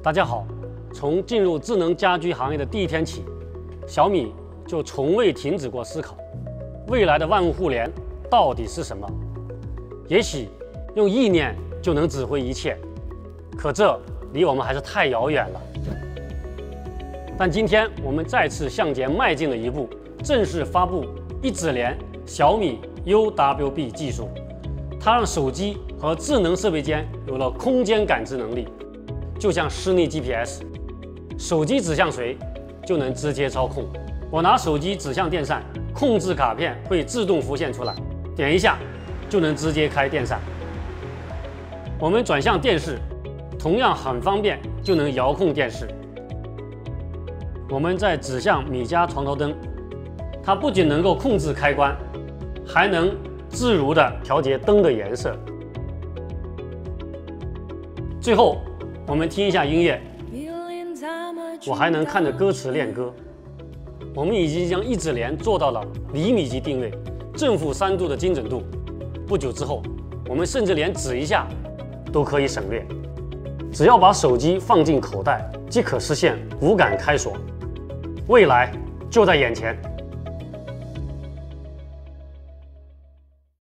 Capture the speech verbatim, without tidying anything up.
大家好，从进入智能家居行业的第一天起，小米就从未停止过思考，未来的万物互联到底是什么？也许用意念就能指挥一切，可这离我们还是太遥远了。但今天我们再次向前迈进了一步，正式发布一指联小米 U W B 技术，它让手机和智能设备间有了空间感知能力。就像室内 G P S， 手机指向谁就能直接操控。我拿手机指向电扇，控制卡片会自动浮现出来，点一下就能直接开电扇。我们转向电视，同样很方便，就能遥控电视。我们再指向米家床头灯，它不仅能够控制开关，还能自如地调节灯的颜色。最后我们听一下音乐，我还能看着歌词练歌。我们已经将一指联做到了厘米级定位，正负三度的精准度。不久之后，我们甚至连指一下都可以省略，只要把手机放进口袋，即可实现无感开锁。未来就在眼前。